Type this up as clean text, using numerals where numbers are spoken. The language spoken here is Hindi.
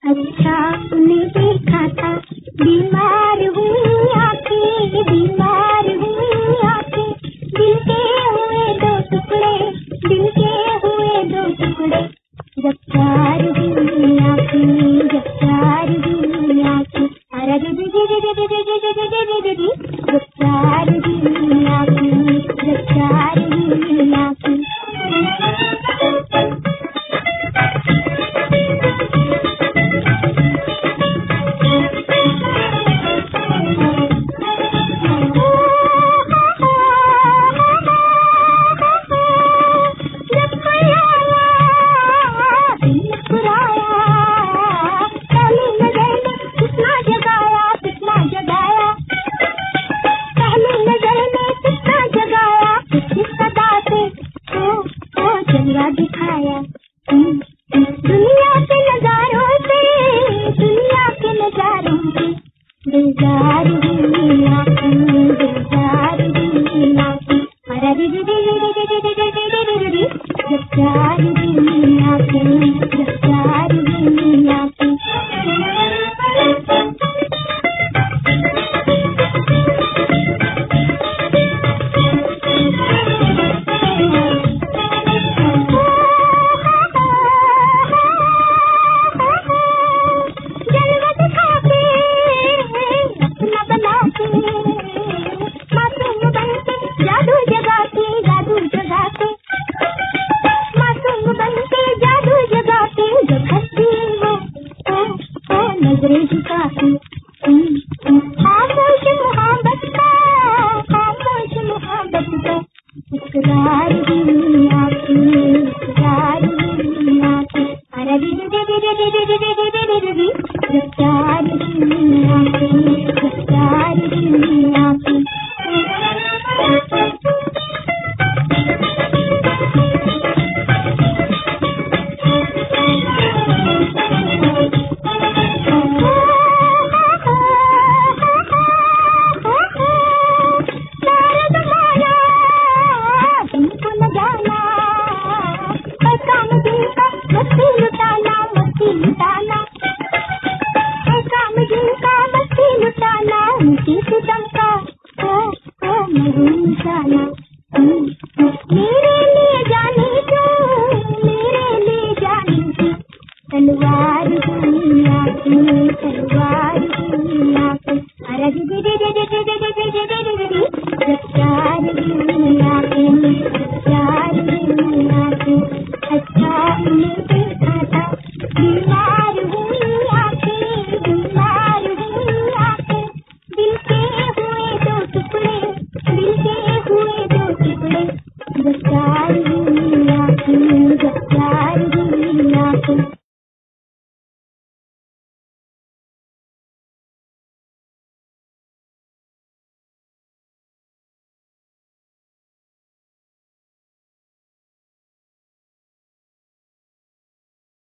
अच्छा तूने देखा था, बीमार हुई आंखें, बीमार हुई आंखें, दिल के हुए दो टुकड़े, दिल के हुए दो टुकड़े, जब प्यार हुई आंखें, जब प्यार हुई आंखें, अरे दीदी दीदी दीदी दीदी दीदी दीदी दीदी, जब प्यार हुई आंखें, जब प्यार हुई आंखें। दिखाया दुनिया के नजारों से, दुनिया के नजारों से, दिलदार हुई आंखें, दिलदार हुई आंखें, अरे दीदी दीदी दीदी दीदी दीदी दीदी, जब प्यार हुई आंखें, जब प्यार हुई आंखें। नजरें झुकाती, खामोश मोहब्बत का, खामोश मोहब्बत का, इकरार हुई आंखें, इकरार हुई आंखें, अरे दीदी दीदी दीदी दीदी दीदी दीदी दीदी, जब प्यार हुई आंखें, जब प्यार हुई आंखें। मेरे लिए जाने क्यों, मेरे लिए जाने क्यों, तलवार हुई आंखें, तलवार हुई